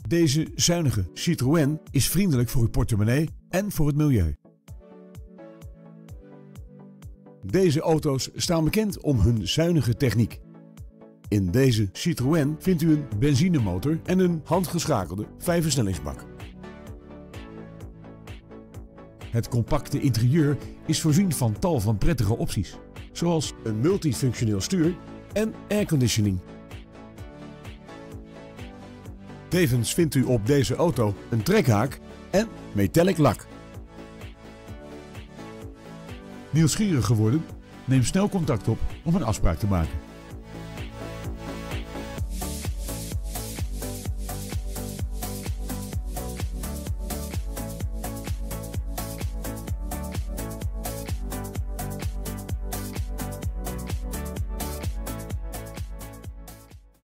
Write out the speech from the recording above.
Deze zuinige Citroën is vriendelijk voor uw portemonnee en voor het milieu. Deze auto's staan bekend om hun zuinige techniek. In deze Citroën vindt u een benzinemotor en een handgeschakelde 5-versnellingsbak. Het compacte interieur is voorzien van tal van prettige opties, zoals een multifunctioneel stuur en airconditioning. Tevens vindt u op deze auto een trekhaak en metallic lak. Nieuwsgierig geworden? Neem snel contact op om een afspraak te maken.